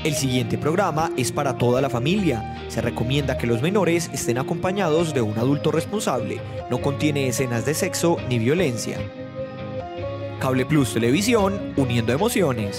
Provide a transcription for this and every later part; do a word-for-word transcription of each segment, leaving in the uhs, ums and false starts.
El siguiente programa es para toda la familia. Se recomienda que los menores estén acompañados de un adulto responsable. No contiene escenas de sexo ni violencia. Cable Plus Televisión, uniendo emociones.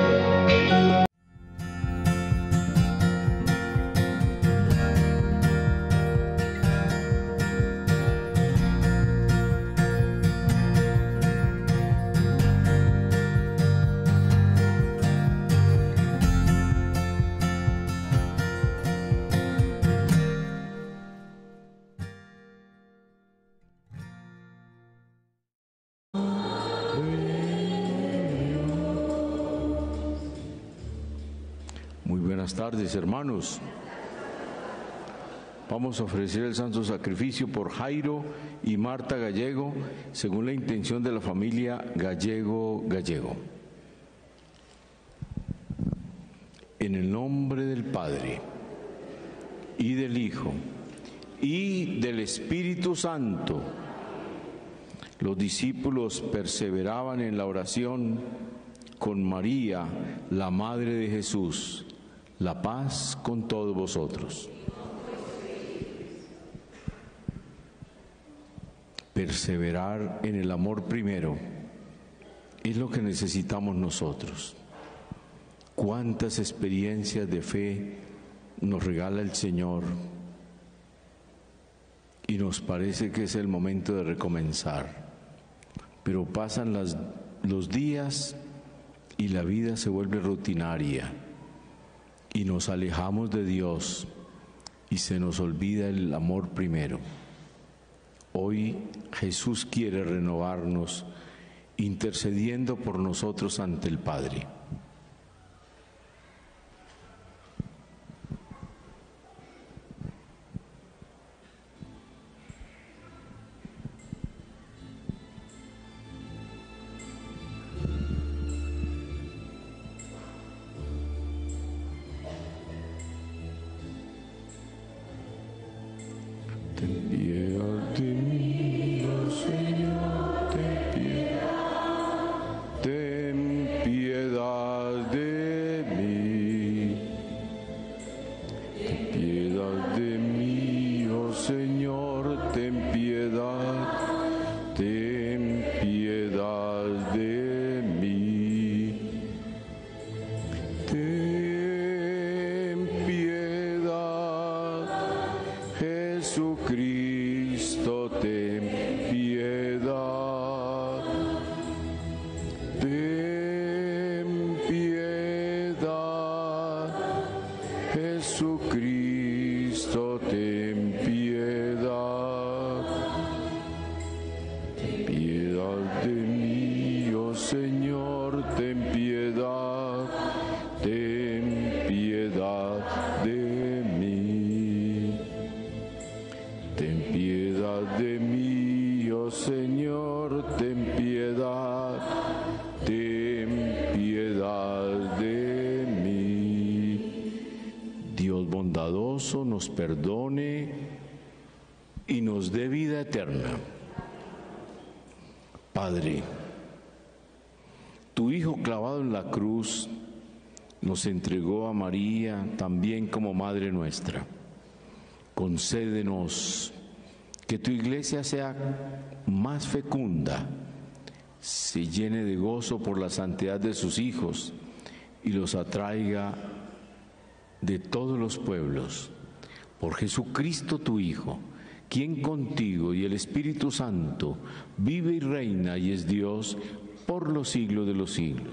Buenas tardes, hermanos. Vamos a ofrecer el santo sacrificio por Jairo y Marta Gallego, según la intención de la familia Gallego Gallego. En el nombre del Padre, y del Hijo, y del Espíritu Santo, los discípulos perseveraban en la oración con María, la Madre de Jesús. La paz con todos vosotros. Perseverar en el amor primero es lo que necesitamos nosotros. Cuántas experiencias de fe nos regala el Señor y nos parece que es el momento de recomenzar, pero pasan las, los días y la vida se vuelve rutinaria. Y nos alejamos de Dios y se nos olvida el amor primero. Hoy Jesús quiere renovarnos, intercediendo por nosotros ante el Padre. Jesucristo, ten piedad. Ten piedad. Jesucristo, ten piedad. Ten piedad de mí, oh Señor, ten piedad. Ten piedad de mí. Ten piedad de mí, oh Señor, ten piedad. Ten piedad de mí. Dios bondadoso nos perdone y nos dé vida eterna. Padre, tu Hijo clavado en la cruz nos entregó a María también como Madre nuestra. Concédenos que tu iglesia sea más fecunda, se llene de gozo por la santidad de sus hijos y los atraiga de todos los pueblos. Por Jesucristo tu Hijo, quien contigo y el Espíritu Santo vive y reina y es Dios por los siglos de los siglos.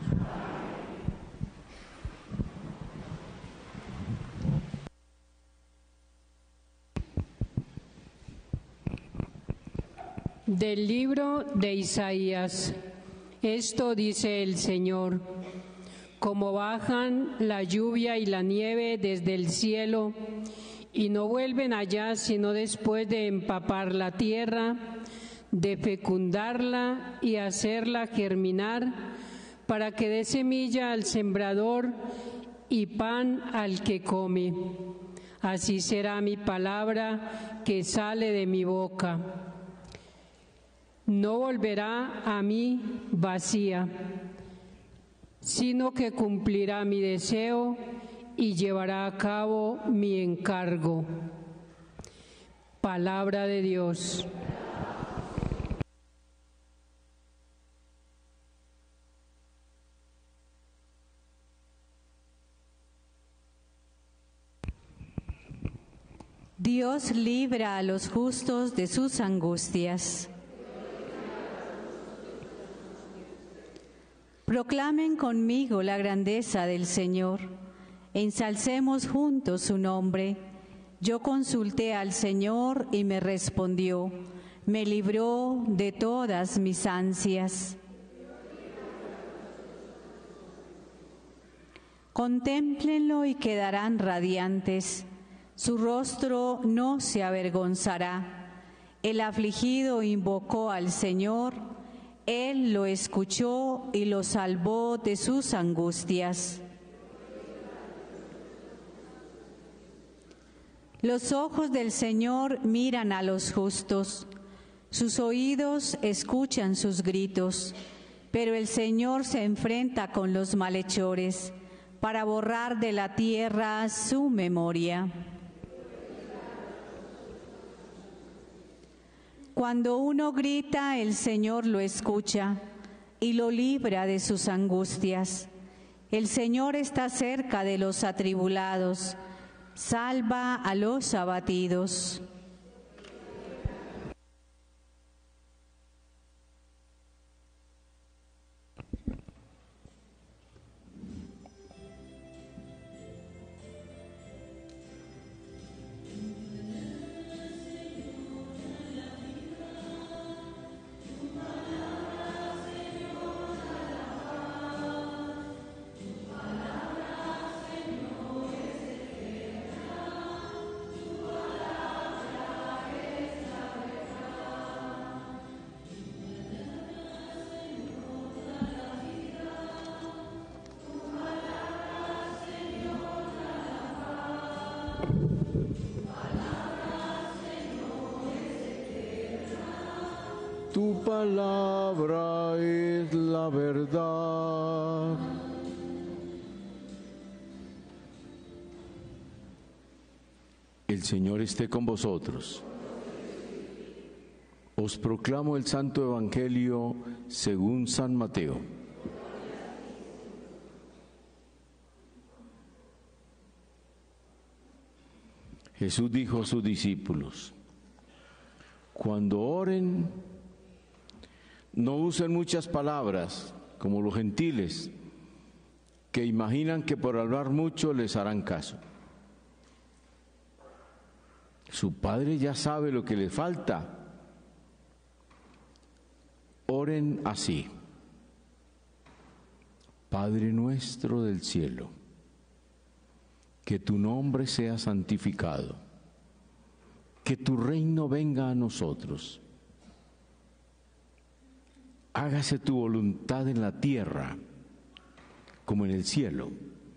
Del libro de Isaías. Esto dice el Señor: como bajan la lluvia y la nieve desde el cielo, y no vuelven allá sino después de empapar la tierra, de fecundarla y hacerla germinar, para que dé semilla al sembrador y pan al que come. Así será mi palabra que sale de mi boca. No volverá a mí vacía, sino que cumplirá mi deseo y llevará a cabo mi encargo. Palabra de Dios. Dios libra a los justos de sus angustias. Proclamen conmigo la grandeza del Señor. Ensalcemos juntos su nombre. Yo consulté al Señor y me respondió. Me libró de todas mis ansias. Contémplenlo y quedarán radiantes. Su rostro no se avergonzará. El afligido invocó al Señor, Él lo escuchó y lo salvó de sus angustias. Los ojos del Señor miran a los justos, sus oídos escuchan sus gritos, pero el Señor se enfrenta con los malhechores para borrar de la tierra su memoria. Cuando uno grita, el Señor lo escucha y lo libra de sus angustias. El Señor está cerca de los atribulados, salva a los abatidos. Tu palabra es la verdad. El Señor esté con vosotros. Os proclamo el Santo Evangelio según San Mateo. Jesús dijo a sus discípulos: cuando oren, no usen muchas palabras como los gentiles, que imaginan que por hablar mucho les harán caso. Su Padre ya sabe lo que les falta. Oren así: Padre nuestro del cielo, que tu nombre sea santificado, que tu reino venga a nosotros. Hágase tu voluntad en la tierra como en el cielo.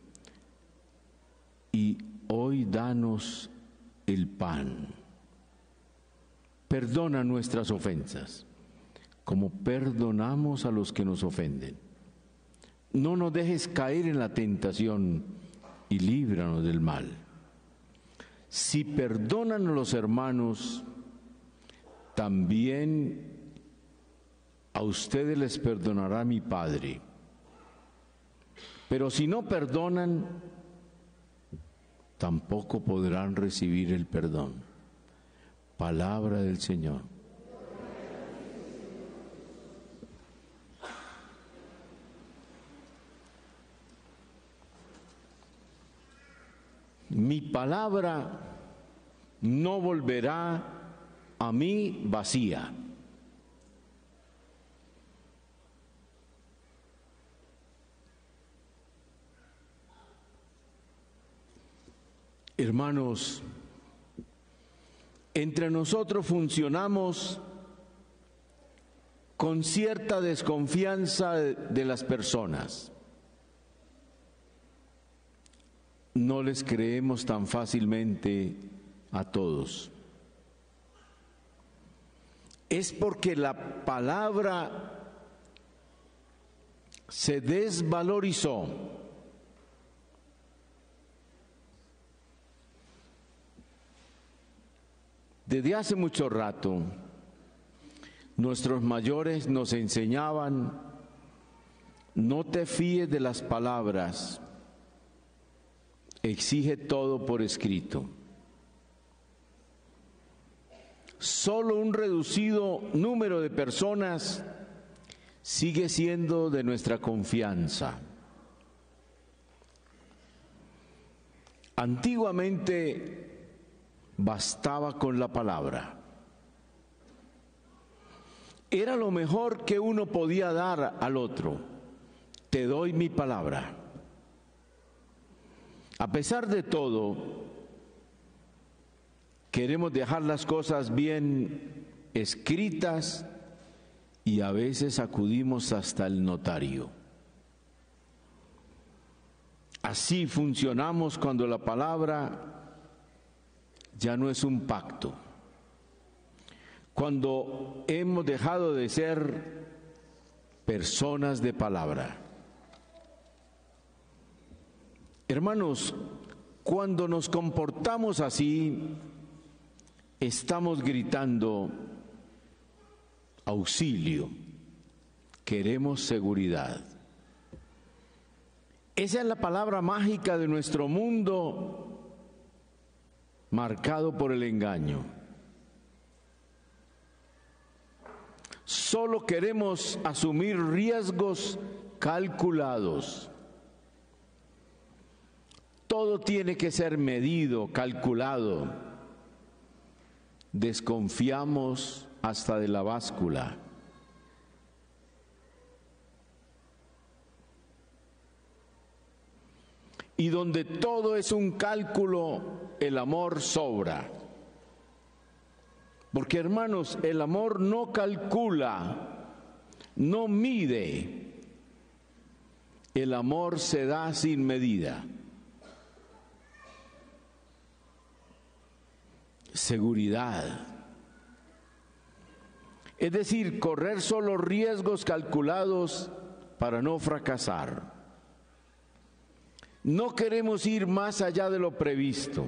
Y hoy danos el pan. Perdona nuestras ofensas, como perdonamos a los que nos ofenden. No nos dejes caer en la tentación y líbranos del mal. Si perdonan a los hermanos, también a ustedes les perdonará mi Padre. Pero si no perdonan, tampoco podrán recibir el perdón. Palabra del Señor. Mi palabra no volverá a mí vacía. Hermanos, entre nosotros funcionamos con cierta desconfianza de las personas. No les creemos tan fácilmente a todos. Es porque la palabra se desvalorizó. Desde hace mucho rato, nuestros mayores nos enseñaban: no te fíes de las palabras, exige todo por escrito. Solo un reducido número de personas sigue siendo de nuestra confianza. Antiguamente bastaba con la palabra. Era lo mejor que uno podía dar al otro. Te doy mi palabra. A pesar de todo, queremos dejar las cosas bien escritas y a veces acudimos hasta el notario. Así funcionamos cuando la palabra ya no es un pacto, cuando hemos dejado de ser personas de palabra. Hermanos, cuando nos comportamos así, estamos gritando auxilio, queremos seguridad. Esa es la palabra mágica de nuestro mundo marcado por el engaño. Solo queremos asumir riesgos calculados. Todo tiene que ser medido, calculado. Desconfiamos hasta de la báscula. Y donde todo es un cálculo, el amor sobra. Porque, hermanos, el amor no calcula, no mide. El amor se da sin medida. Seguridad. Es decir, correr solo riesgos calculados para no fracasar. No queremos ir más allá de lo previsto.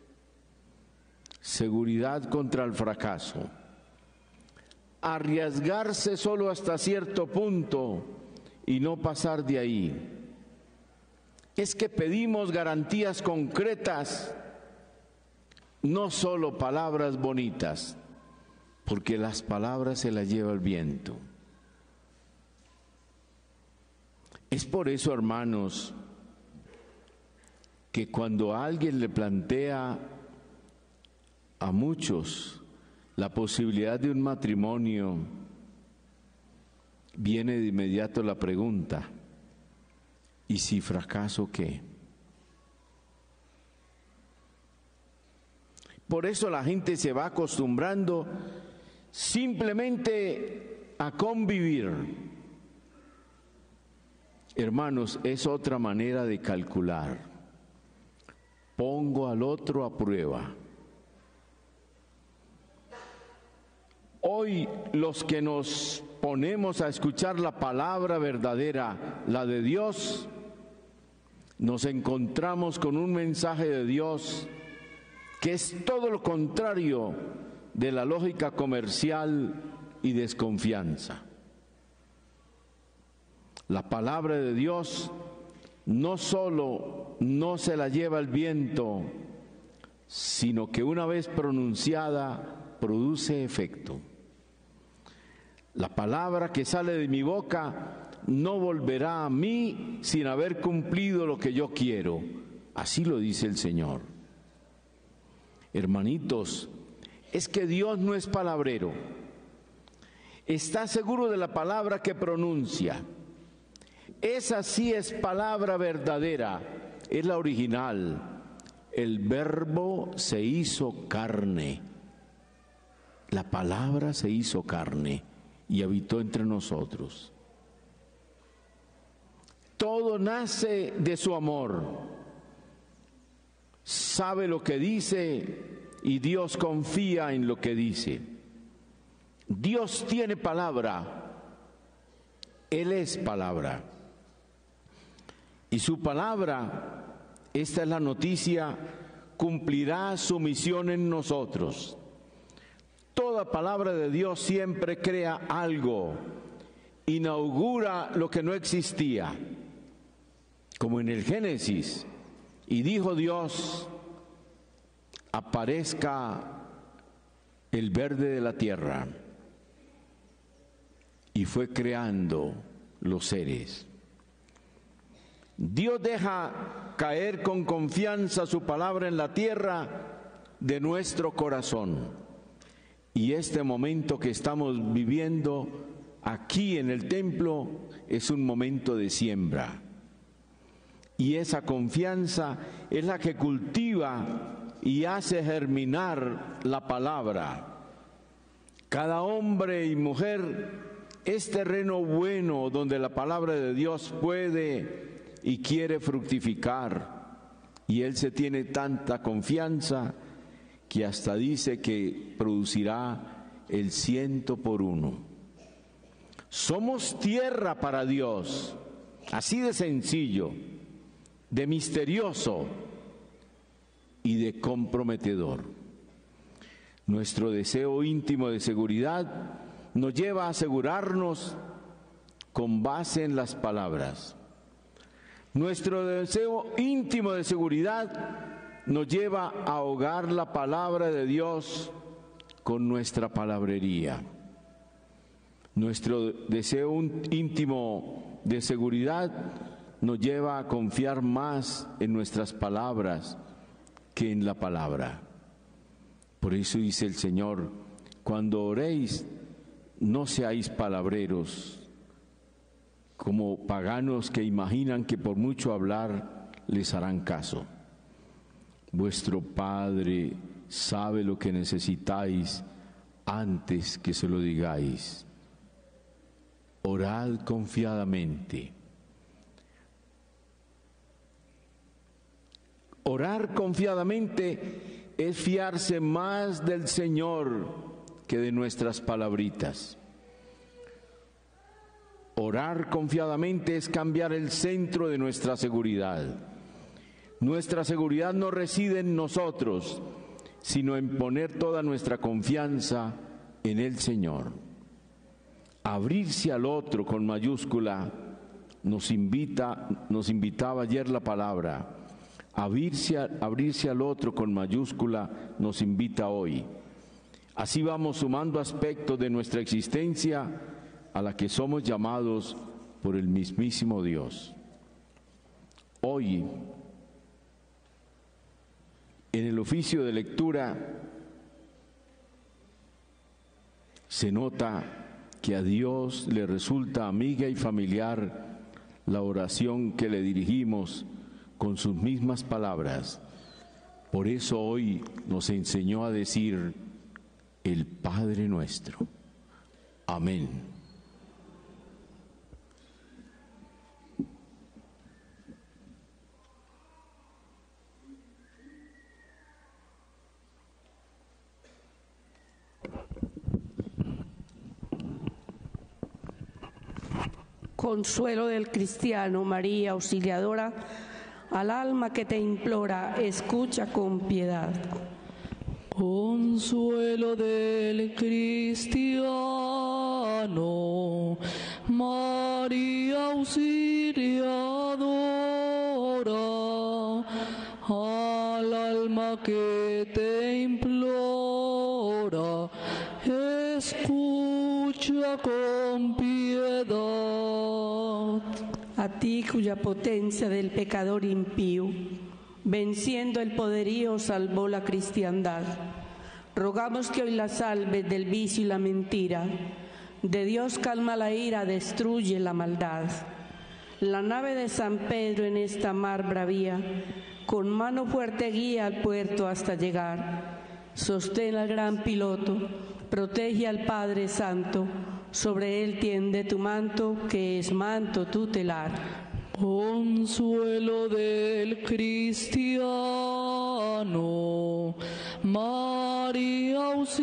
Seguridad contra el fracaso. Arriesgarse solo hasta cierto punto y no pasar de ahí. Es que pedimos garantías concretas, no solo palabras bonitas, porque las palabras se las lleva el viento. Es por eso, hermanos, que cuando alguien le plantea a muchos la posibilidad de un matrimonio, viene de inmediato la pregunta: ¿y si fracaso qué? Por eso la gente se va acostumbrando simplemente a convivir. Hermanos, es otra manera de calcular. Pongo al otro a prueba. Hoy los que nos ponemos a escuchar la palabra verdadera, la de Dios, nos encontramos con un mensaje de Dios que es todo lo contrario de la lógica comercial y desconfianza. La palabra de Dios no solo no se la lleva el viento, sino que una vez pronunciada produce efecto. La palabra que sale de mi boca no volverá a mí sin haber cumplido lo que yo quiero. Así lo dice el Señor. Hermanitos, es que Dios no es palabrero. Está seguro de la palabra que pronuncia. Esa sí es palabra verdadera, es la original. El Verbo se hizo carne. La palabra se hizo carne y habitó entre nosotros. Todo nace de su amor. Sabe lo que dice y Dios confía en lo que dice. Dios tiene palabra. Él es palabra. Y su palabra, esta es la noticia, cumplirá su misión en nosotros. Toda palabra de Dios siempre crea algo, inaugura lo que no existía, como en el Génesis. Y dijo Dios: aparezca el verde de la tierra. Y fue creando los seres. Dios deja caer con confianza su palabra en la tierra de nuestro corazón. Y este momento que estamos viviendo aquí en el templo es un momento de siembra. Y esa confianza es la que cultiva y hace germinar la palabra. Cada hombre y mujer es terreno bueno donde la palabra de Dios puede y quiere fructificar. Y Él se tiene tanta confianza que hasta dice que producirá el ciento por uno. Somos tierra para Dios, así de sencillo, de misterioso y de comprometedor. Nuestro deseo íntimo de seguridad nos lleva a asegurarnos con base en las palabras. Nuestro deseo íntimo de seguridad nos lleva a ahogar la palabra de Dios con nuestra palabrería. Nuestro deseo íntimo de seguridad nos lleva a confiar más en nuestras palabras que en la palabra. Por eso dice el Señor: cuando oréis, no seáis palabreros, como paganos que imaginan que por mucho hablar les harán caso. Vuestro Padre sabe lo que necesitáis antes que se lo digáis. Orad confiadamente. Orar confiadamente es fiarse más del Señor que de nuestras palabritas. Orar confiadamente es cambiar el centro de nuestra seguridad. Nuestra seguridad no reside en nosotros, sino en poner toda nuestra confianza en el Señor. Abrirse al otro con mayúscula nos invita, nos invitaba ayer la palabra. Abrirse, a, abrirse al otro con mayúscula nos invita hoy. Así vamos sumando aspectos de nuestra existencia a la que somos llamados por el mismísimo Dios. Hoy, en el oficio de lectura, se nota que a Dios le resulta amiga y familiar la oración que le dirigimos con sus mismas palabras. Por eso hoy nos enseñó a decir el Padre Nuestro. Amén. Consuelo del cristiano, María Auxiliadora, al alma que te implora, escucha con piedad. Consuelo del cristiano, María Auxiliadora, al alma que te implora, escucha con piedad. A ti cuya potencia del pecador impío, venciendo el poderío, salvó la cristiandad. Rogamos que hoy la salves del vicio y la mentira. De Dios calma la ira, destruye la maldad. La nave de San Pedro en esta mar bravía, con mano fuerte guía al puerto hasta llegar. Sostén al gran piloto, protege al Padre Santo, sobre él tiende tu manto, que es manto tutelar. Consuelo del cristiano, María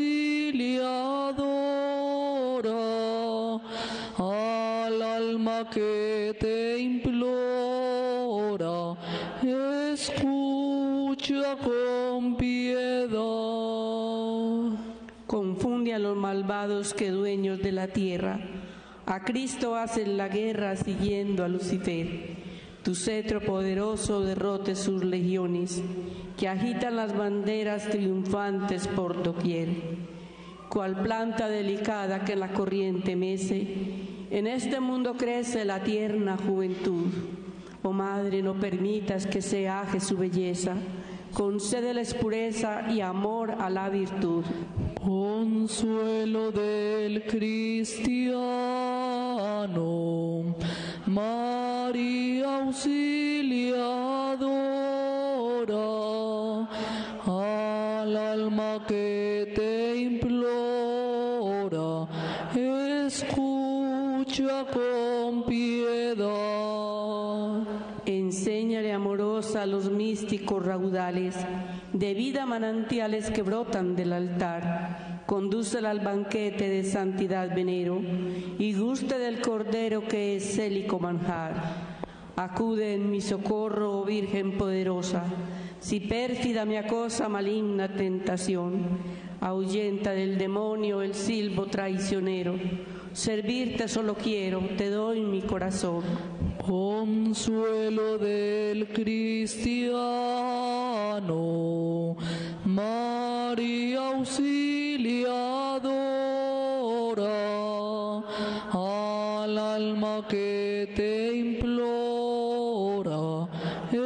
Auxiliadora, al alma que te implora, escucha con piedad. confunde a los malvados que dueños de la tierra. A Cristo hacen la guerra siguiendo a Lucifer. Tu cetro poderoso derrote sus legiones, que agitan las banderas triunfantes por doquier. Cual planta delicada que la corriente mece, en este mundo crece la tierna juventud. Oh Madre, no permitas que se aje su belleza, concédeles pureza y amor a la virtud. Consuelo del cristiano, María auxiliadora, al alma que te implora, escucha con piedad. Enséñale amorosa a los místicos raudales, de vida manantiales que brotan del altar. Condúcela al banquete de santidad venero, y guste del cordero que es célico manjar. Acude en mi socorro, oh Virgen poderosa, si pérfida me acosa maligna tentación. Ahuyenta del demonio el silbo traicionero, servirte solo quiero, te doy mi corazón. Consuelo del cristiano, María auxiliadora, al alma que te implora,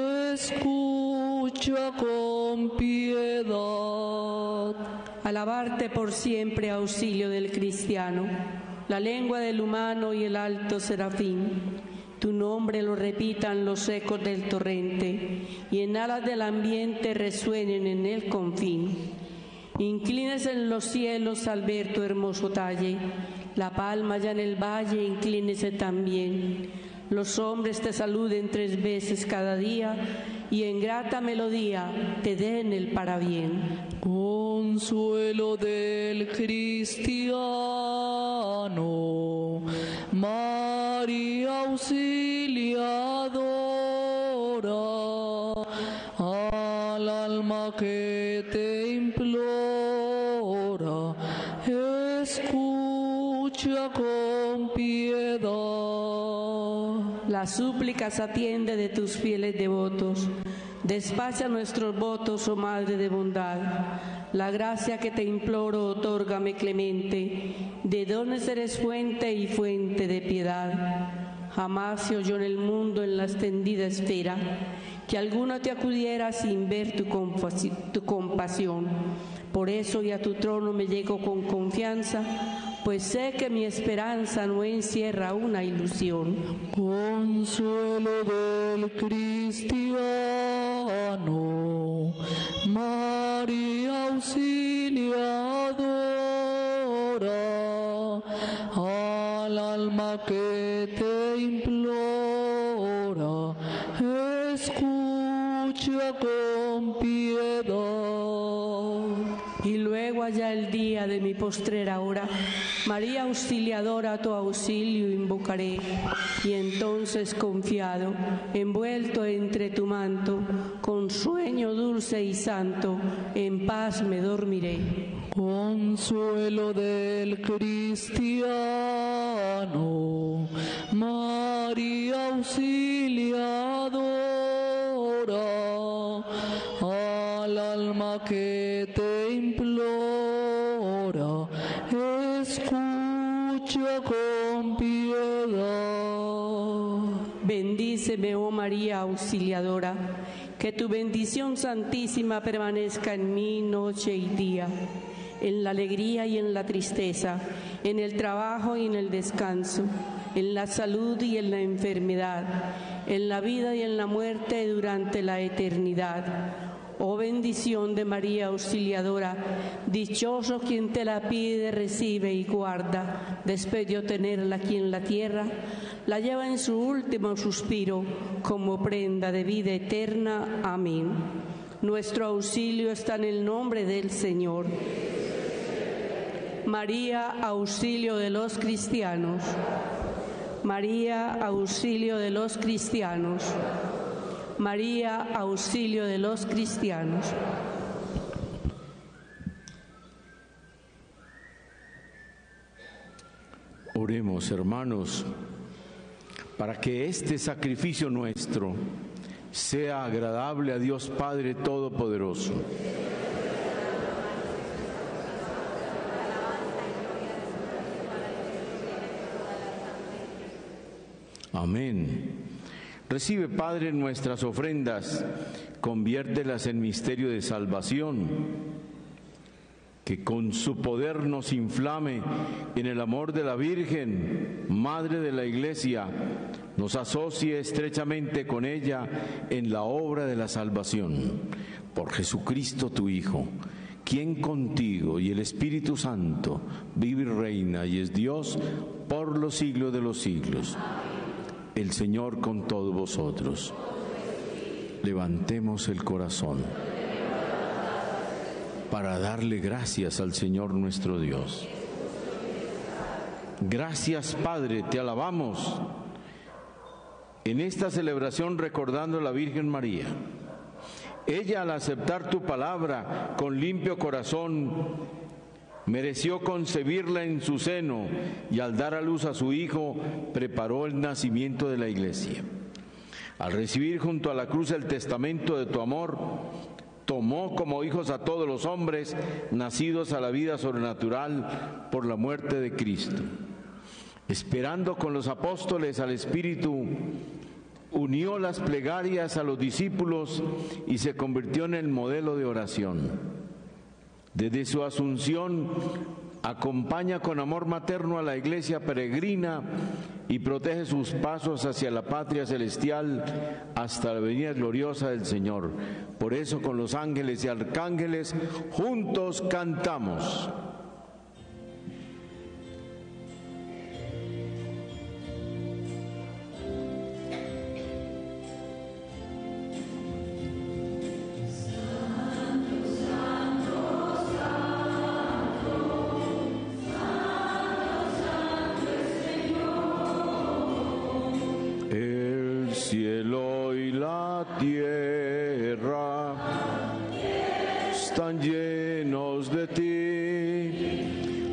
escucha con piedad. Alabarte por siempre, auxilio del cristiano, la lengua del humano y el alto serafín. Tu nombre lo repitan los ecos del torrente, y en alas del ambiente resuenen en el confín. Inclínese en los cielos al ver tu hermoso talle, la palma ya en el valle, inclínese también. Los hombres te saluden tres veces cada día, y en grata melodía te den el parabién. Consuelo del cristiano, María auxiliadora, al alma que te implora, escucha con piedad. Las súplicas atiende de tus fieles devotos, despacha nuestros votos, oh Madre de bondad. La gracia que te imploro, otórgame clemente, de dones eres fuente y fuente de piedad. Jamás se oyó en el mundo, en la extendida esfera, que alguno te acudiera sin ver tu, tu compasión. Por eso y a tu trono me llego con confianza, pues sé que mi esperanza no encierra una ilusión. Consuelo del cristiano, María auxiliadora, al alma que te implora, escucha con piedad. Y luego allá el día de mi postrera hora, María auxiliadora, tu auxilio invocaré, y entonces confiado, envuelto entre tu manto, con sueño dulce y santo, en paz me dormiré. Consuelo del cristiano, María auxiliadora, al alma que te implora, escucha con piedad. Bendíceme, oh María auxiliadora, que tu bendición santísima permanezca en mí noche y día, en la alegría y en la tristeza, en el trabajo y en el descanso, en la salud y en la enfermedad, en la vida y en la muerte durante la eternidad. Oh bendición de María auxiliadora, dichoso quien te la pide, recibe y guarda. Después de obtenerla aquí en la tierra, la lleva en su último suspiro como prenda de vida eterna. Amén. Nuestro auxilio está en el nombre del Señor. María, auxilio de los cristianos. María, auxilio de los cristianos. María, auxilio de los cristianos. Oremos, hermanos, para que este sacrificio nuestro sea agradable a Dios Padre Todopoderoso. Amén. Recibe, Padre, nuestras ofrendas, conviértelas en misterio de salvación, que con su poder nos inflame en el amor de la Virgen, Madre de la Iglesia, nos asocie estrechamente con ella en la obra de la salvación. Por Jesucristo tu Hijo, quien contigo y el Espíritu Santo vive y reina y es Dios por los siglos de los siglos. El Señor con todos vosotros. Levantemos el corazón para darle gracias al Señor nuestro Dios. Gracias, Padre, te alabamos en esta celebración recordando a la Virgen María. Ella, al aceptar tu palabra con limpio corazón, mereció concebirla en su seno y al dar a luz a su Hijo, preparó el nacimiento de la Iglesia. Al recibir junto a la cruz el testamento de tu amor, tomó como hijos a todos los hombres nacidos a la vida sobrenatural por la muerte de Cristo. Esperando con los apóstoles al Espíritu, unió las plegarias a los discípulos y se convirtió en el modelo de oración. Desde su asunción, acompaña con amor materno a la Iglesia peregrina y protege sus pasos hacia la patria celestial hasta la venida gloriosa del Señor. Por eso, con los ángeles y arcángeles, juntos cantamos. Cielo y la tierra están llenos de ti.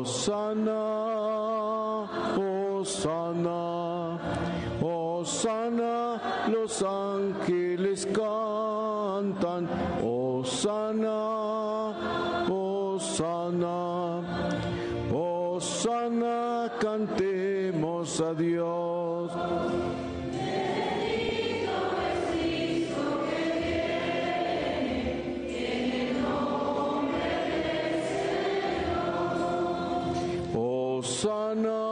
Hosana, hosana, hosana, los ángeles cantan. Hosana, hosana, hosana, cantemos a Dios. Hosana,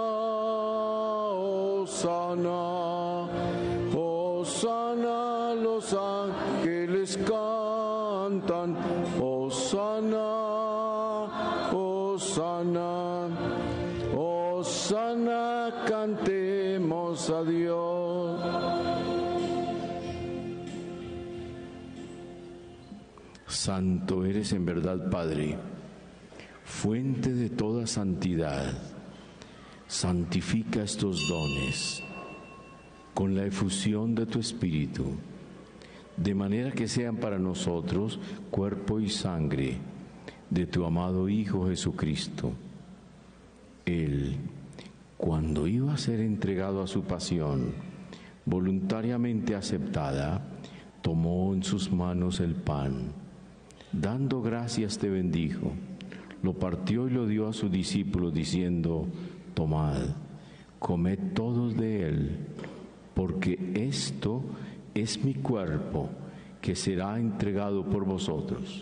hosana, hosana, los ángeles cantan. Hosana, hosana, hosana, cantemos a Dios. Santo eres en verdad, Padre, fuente de toda santidad. Santifica estos dones con la efusión de tu Espíritu, de manera que sean para nosotros cuerpo y sangre de tu amado Hijo Jesucristo. Él, cuando iba a ser entregado a su pasión, voluntariamente aceptada, tomó en sus manos el pan, dando gracias te bendijo, lo partió y lo dio a sus discípulos diciendo: tomad, comed todos de él, porque esto es mi cuerpo que será entregado por vosotros.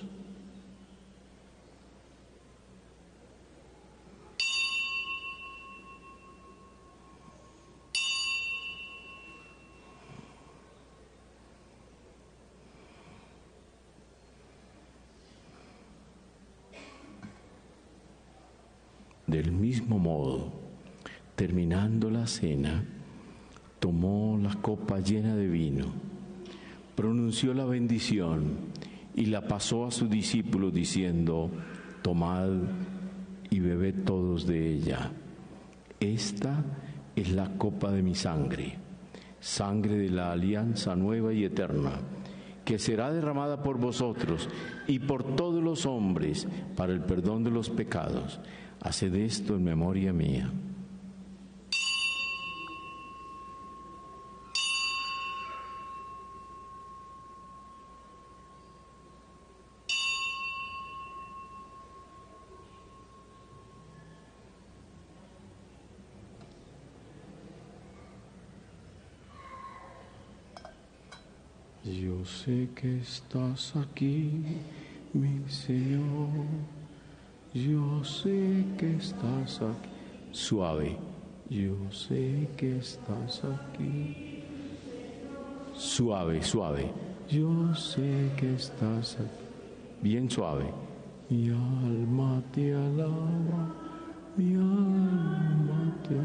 Del mismo modo, terminando la cena, tomó la copa llena de vino, pronunció la bendición y la pasó a sus discípulos diciendo: tomad y bebed todos de ella. Esta es la copa de mi sangre, sangre de la alianza nueva y eterna, que será derramada por vosotros y por todos los hombres para el perdón de los pecados. Haced esto en memoria mía. Yo sé que estás aquí, mi Señor. Yo sé que estás aquí. Suave. Yo sé que estás aquí. Suave, suave. Yo sé que estás aquí. Bien suave. Mi alma te alaba, mi alma te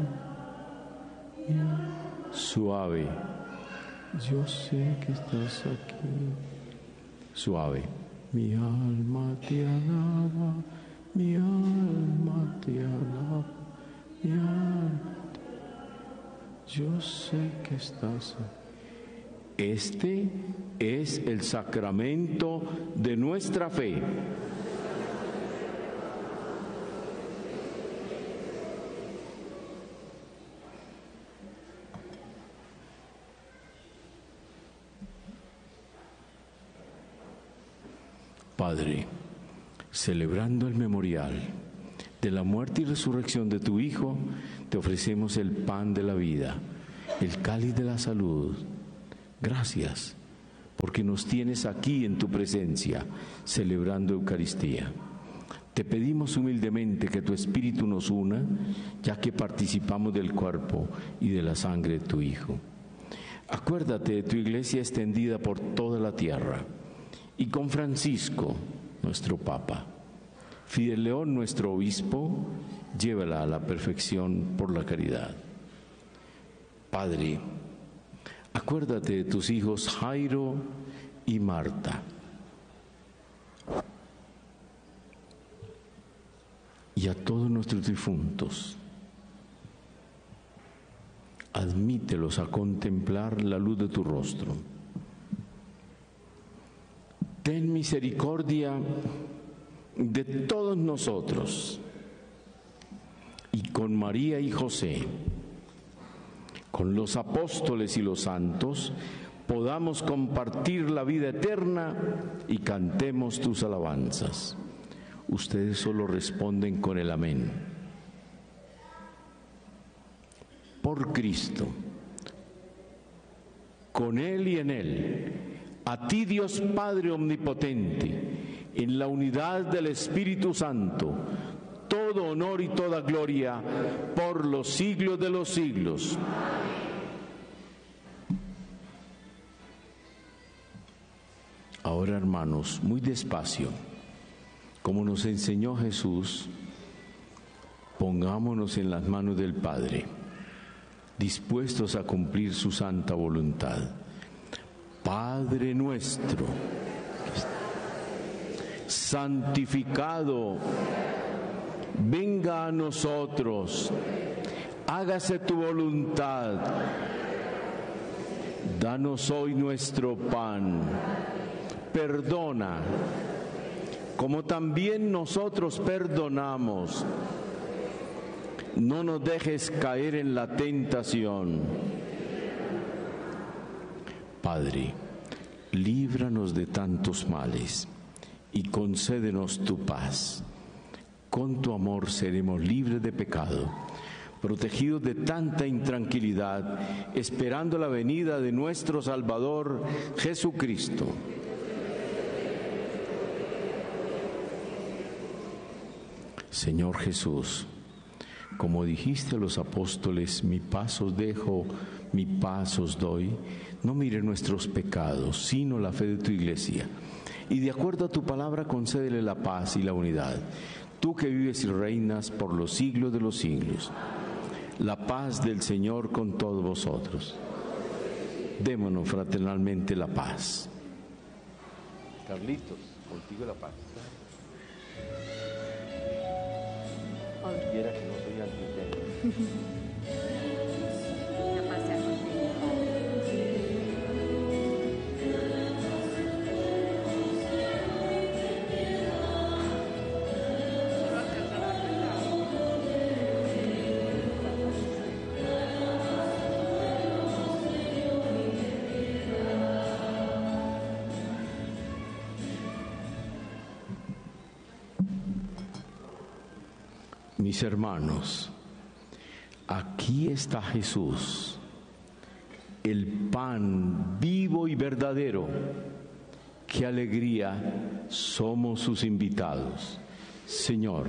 alaba. Suave. Yo sé que estás aquí. Suave. Mi alma te alaba, mi alma te alaba, mi alma te... Yo sé que estás aquí. Este es el sacramento de nuestra fe. Padre, celebrando el memorial de la muerte y resurrección de tu Hijo, te ofrecemos el pan de la vida, el cáliz de la salud. Gracias, porque nos tienes aquí en tu presencia, celebrando Eucaristía. Te pedimos humildemente que tu Espíritu nos una, ya que participamos del cuerpo y de la sangre de tu Hijo. Acuérdate de tu Iglesia extendida por toda la tierra, y con Francisco, nuestro Papa, Fidel León, nuestro Obispo, llévala a la perfección por la caridad. Padre, acuérdate de tus hijos Jairo y Marta, y a todos nuestros difuntos. Admítelos a contemplar la luz de tu rostro. Ten misericordia de todos nosotros, y con María y José, con los apóstoles y los santos, podamos compartir la vida eterna y cantemos tus alabanzas. Ustedes solo responden con el amén. Por Cristo, con Él y en Él, a ti Dios Padre omnipotente, en la unidad del Espíritu Santo, todo honor y toda gloria por los siglos de los siglos. Ahora, hermanos, muy despacio, como nos enseñó Jesús, pongámonos en las manos del Padre, dispuestos a cumplir su santa voluntad. Padre nuestro, santificado, venga a nosotros, hágase tu voluntad. Danos hoy nuestro pan, perdona, como también nosotros perdonamos. No nos dejes caer en la tentación. Padre, líbranos de tantos males y concédenos tu paz. Con tu amor seremos libres de pecado, protegidos de tanta intranquilidad, esperando la venida de nuestro Salvador Jesucristo. Señor Jesús, como dijiste a los apóstoles, mi paz os dejo, mi paz os doy, no mire nuestros pecados, sino la fe de tu Iglesia. Y de acuerdo a tu palabra, concédele la paz y la unidad. Tú que vives y reinas por los siglos de los siglos. La paz del Señor con todos vosotros. Démonos fraternalmente la paz. Carlitos, contigo la paz. Quiera que no soy antitético. Mis hermanos, aquí está Jesús, el pan vivo y verdadero. Qué alegría, somos sus invitados. Señor,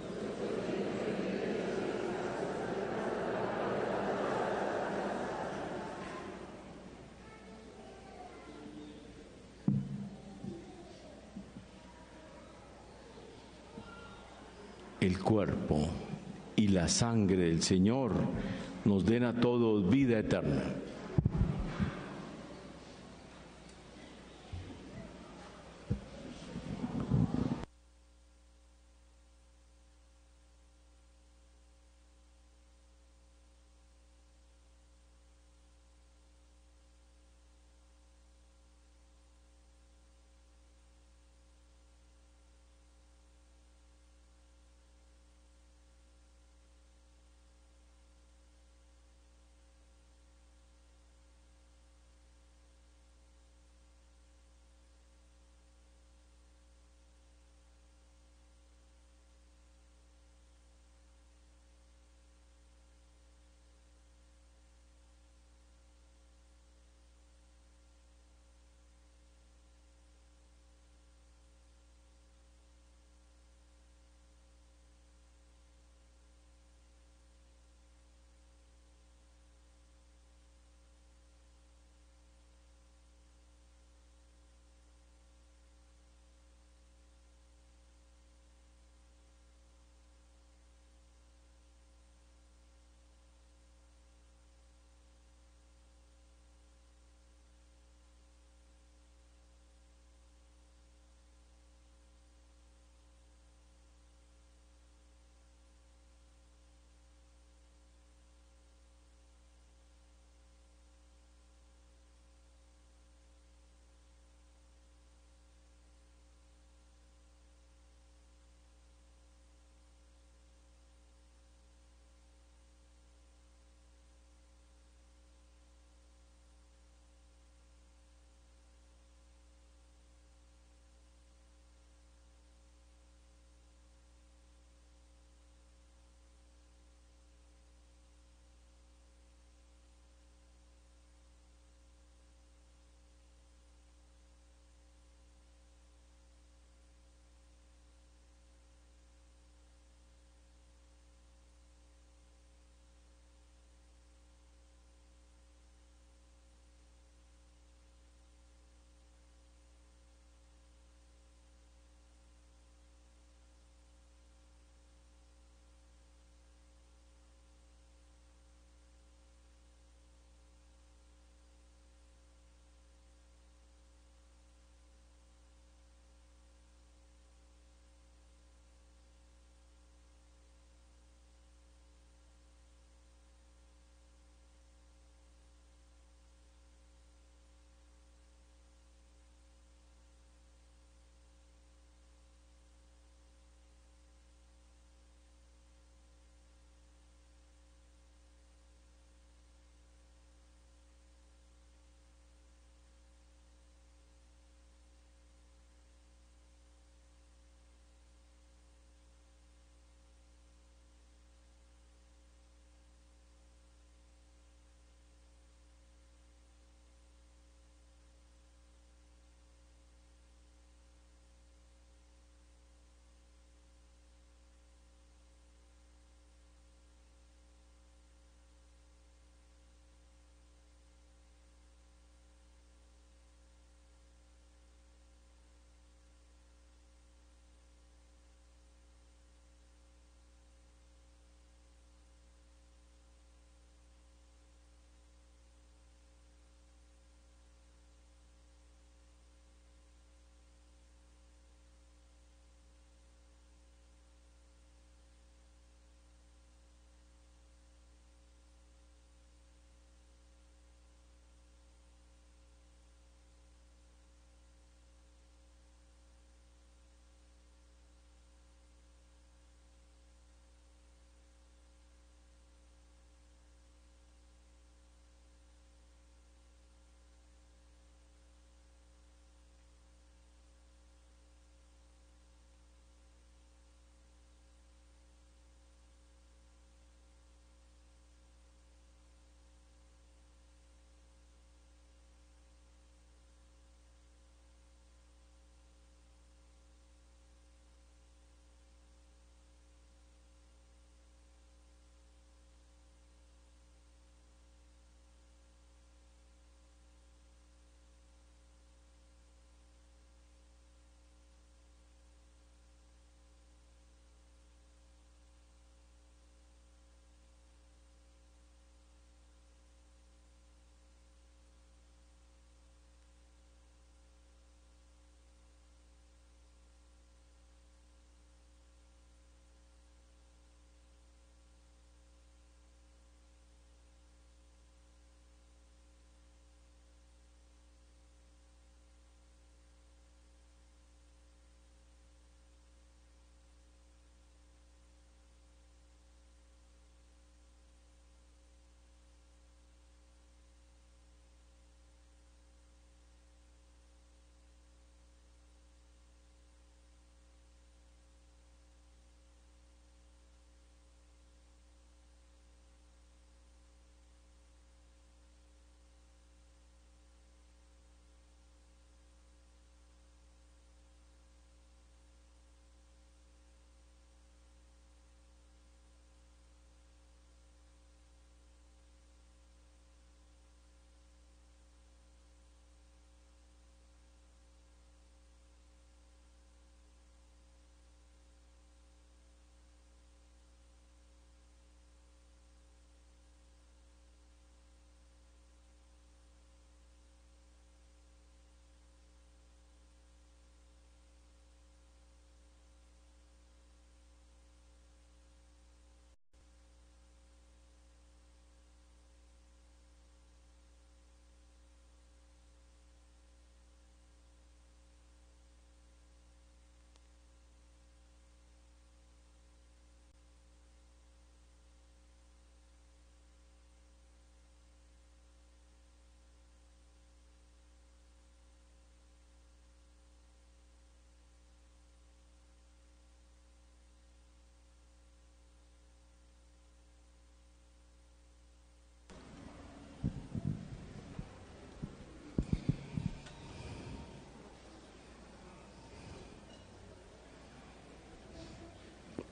el cuerpo y la sangre del Señor nos den a todos vida eterna.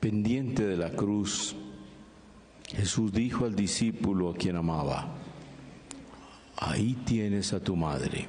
pendiente de la cruz, Jesús dijo al discípulo a quien amaba: ahí tienes a tu madre.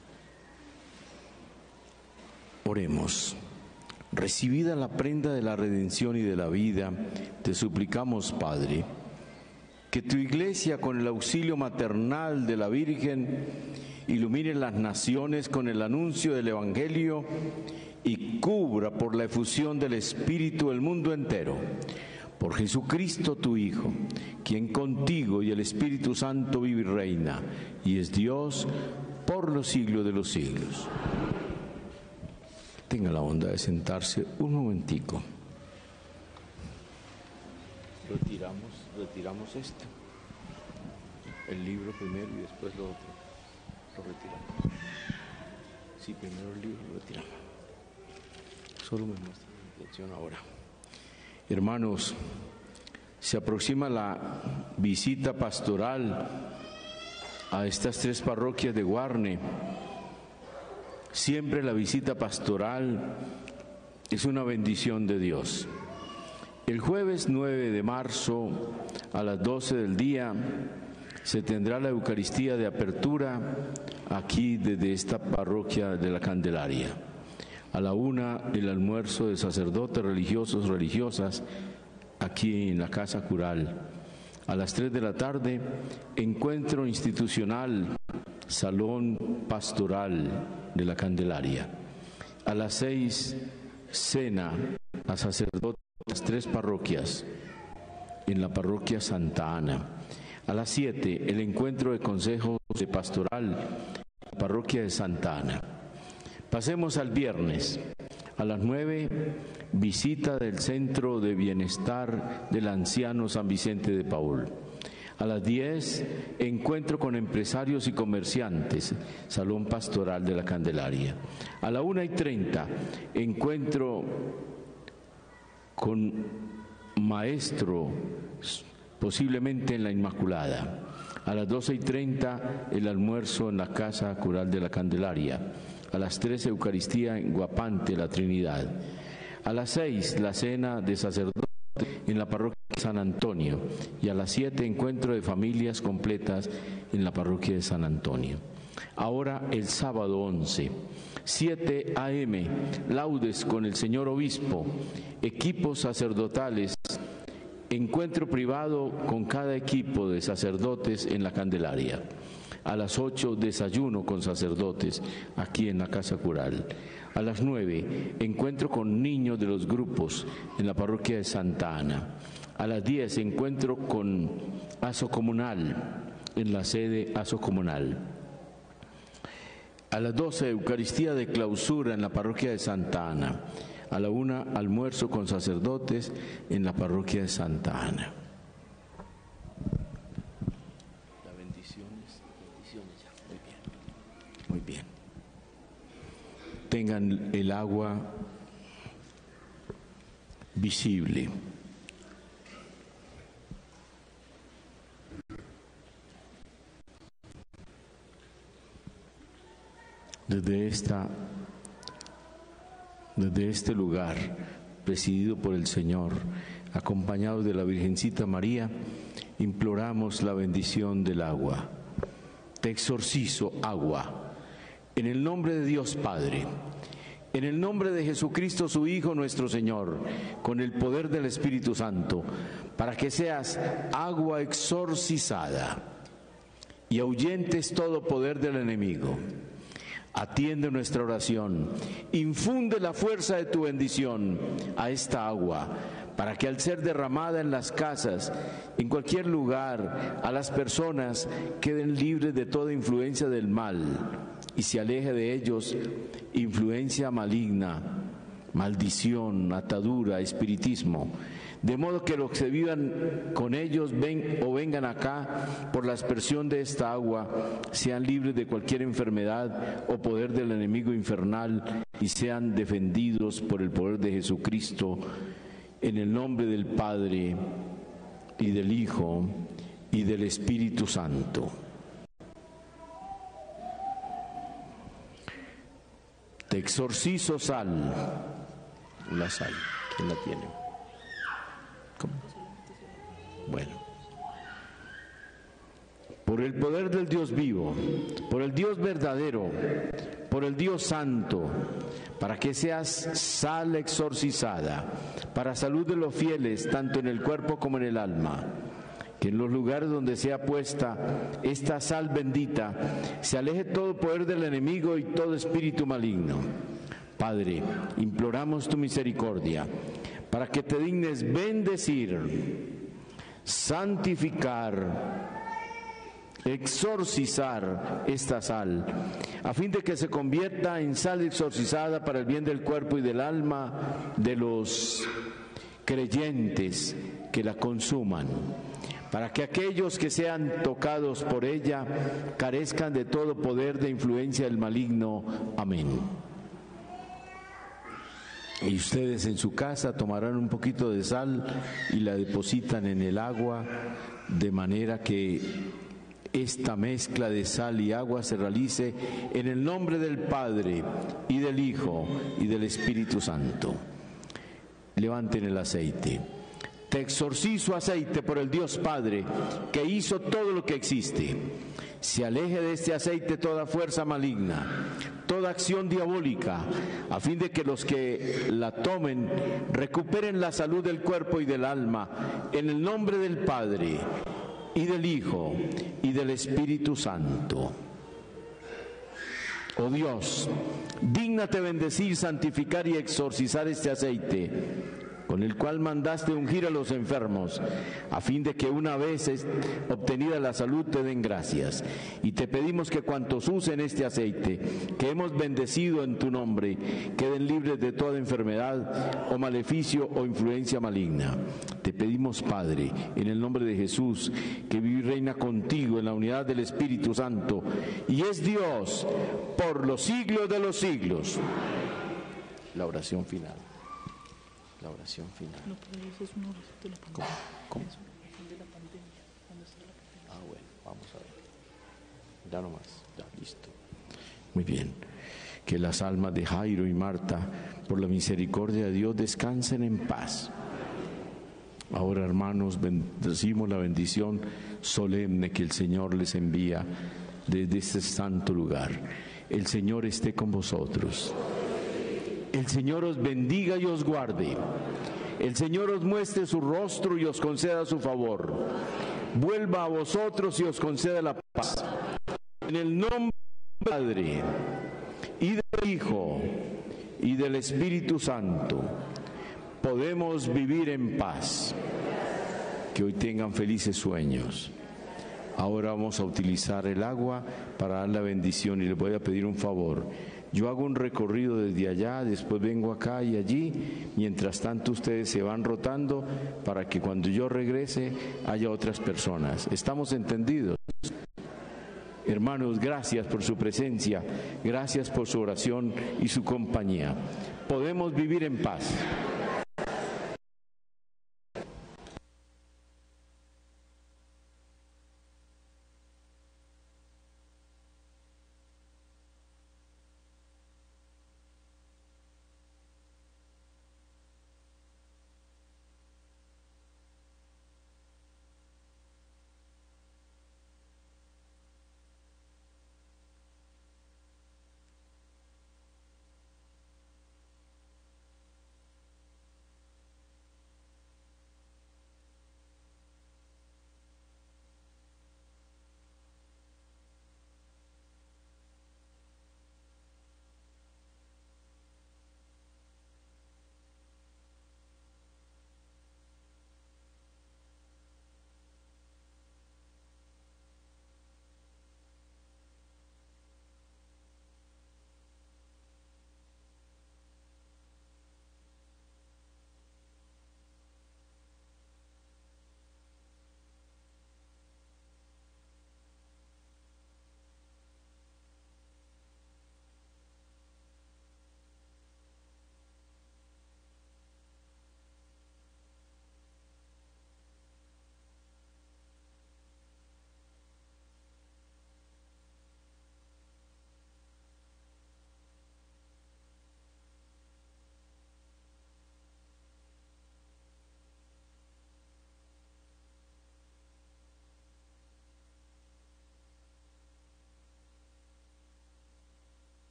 Oremos. Recibida la prenda de la redención y de la vida, te suplicamos, Padre, que tu Iglesia, con el auxilio maternal de la Virgen, ilumine las naciones con el anuncio del Evangelio y cubra por la efusión del Espíritu el mundo entero. Por Jesucristo tu Hijo, quien contigo y el Espíritu Santo vive y reina, y es Dios por los siglos de los siglos. Tenga la bondad de sentarse un momentico. Retiramos, retiramos esto. El libro primero y después lo otro. Lo retiramos. Sí, primero el libro lo retiramos. Solo me muestra la intención ahora. Hermanos, se aproxima la visita pastoral a estas tres parroquias de Guarne. Siempre la visita pastoral es una bendición de Dios. El jueves nueve de marzo a las doce del día se tendrá la Eucaristía de apertura aquí desde esta parroquia de la Candelaria. A la una, el almuerzo de sacerdotes religiosos, religiosas, aquí en la Casa Cural. A las tres de la tarde, encuentro institucional, salón pastoral de la Candelaria. A las seis, cena a sacerdotes de las tres parroquias, en la parroquia Santa Ana. A las siete, el encuentro de consejos de pastoral en la parroquia de Santa Ana. Pasemos al viernes. A las nueve, visita del Centro de Bienestar del Anciano San Vicente de Paúl. A las diez, encuentro con empresarios y comerciantes, Salón Pastoral de la Candelaria. A la una y treinta, encuentro con maestro, posiblemente en la Inmaculada. A las doce y treinta, el almuerzo en la Casa Cural de la Candelaria. A las tres, Eucaristía en Guapante, la Trinidad. A las seis, la cena de sacerdotes en la parroquia de San Antonio. Y a las siete, encuentro de familias completas en la parroquia de San Antonio. Ahora el sábado once, siete a eme, laudes con el señor obispo, equipos sacerdotales, encuentro privado con cada equipo de sacerdotes en la Candelaria. A las ocho, desayuno con sacerdotes aquí en la Casa Cural. A las nueve, encuentro con niños de los grupos en la parroquia de Santa Ana. A las diez, encuentro con aso comunal en la sede aso comunal. A las doce, Eucaristía de clausura en la parroquia de Santa Ana. A la una, almuerzo con sacerdotes en la parroquia de Santa Ana. La bendiciones, bendiciones ya. Muy bien. Muy bien. Tengan el agua visible. Desde esta, desde este lugar, presidido por el Señor, acompañados de la Virgencita María, imploramos la bendición del agua. Te exorcizo, agua, en el nombre de Dios Padre, en el nombre de Jesucristo su Hijo nuestro Señor, con el poder del Espíritu Santo, para que seas agua exorcizada y ahuyentes todo poder del enemigo. Atiende nuestra oración, infunde la fuerza de tu bendición a esta agua, para que al ser derramada en las casas, en cualquier lugar, a las personas queden libres de toda influencia del mal y se aleje de ellos influencia maligna, maldición, atadura, espiritismo, de modo que los que vivan con ellos ven o vengan acá por la aspersión de esta agua sean libres de cualquier enfermedad o poder del enemigo infernal y sean defendidos por el poder de Jesucristo, en el nombre del Padre y del Hijo y del Espíritu Santo. Te exorcizo, sal. La sal, ¿quién la tiene? Bueno. Por el poder del Dios vivo, por el Dios verdadero, por el Dios santo, para que seas sal exorcizada, para salud de los fieles, tanto en el cuerpo como en el alma, que en los lugares donde sea puesta esta sal bendita, se aleje todo poder del enemigo y todo espíritu maligno. Padre, imploramos tu misericordia, para que te dignes bendecir, santificar, exorcizar esta sal, a fin de que se convierta en sal exorcizada para el bien del cuerpo y del alma de los creyentes que la consuman, para que aquellos que sean tocados por ella carezcan de todo poder de influencia del maligno. Amén. Y ustedes en su casa tomarán un poquito de sal y la depositan en el agua, de manera que esta mezcla de sal y agua se realice en el nombre del Padre y del Hijo y del Espíritu Santo. Levanten el aceite. Te exorcizo, aceite, por el Dios Padre, que hizo todo lo que existe. Se aleje de este aceite toda fuerza maligna, toda acción diabólica, a fin de que los que la tomen recuperen la salud del cuerpo y del alma, en el nombre del Padre y del Hijo y del Espíritu Santo. Oh Dios, dígnate bendecir, santificar y exorcizar este aceite, con el cual mandaste ungir a los enfermos, a fin de que una vez obtenida la salud te den gracias. Y te pedimos que cuantos usen este aceite, que hemos bendecido en tu nombre, queden libres de toda enfermedad o maleficio o influencia maligna. Te pedimos, Padre, en el nombre de Jesús, que vive y reina contigo en la unidad del Espíritu Santo, y es Dios por los siglos de los siglos. La oración final. La oración final. No, pero eso es una oración de la pandemia. ¿Cómo? ¿Cómo? Es una oración de la pandemia. Cuando está la pandemia. Ah, bueno, vamos a ver. Ya nomás, ya, listo. Muy bien. Que las almas de Jairo y Marta, por la misericordia de Dios, descansen en paz. Ahora, hermanos, bendecimos la bendición solemne que el Señor les envía desde este santo lugar. El Señor esté con vosotros. El Señor os bendiga y os guarde. El Señor os muestre su rostro y os conceda su favor. Vuelva a vosotros y os conceda la paz. En el nombre del Padre y del Hijo y del Espíritu Santo, podemos vivir en paz. Que hoy tengan felices sueños. Ahora vamos a utilizar el agua para dar la bendición, y les voy a pedir un favor. Yo hago un recorrido desde allá, después vengo acá y allí, mientras tanto ustedes se van rotando para que cuando yo regrese haya otras personas. ¿Estamos entendidos? Hermanos, gracias por su presencia, gracias por su oración y su compañía. Podemos vivir en paz.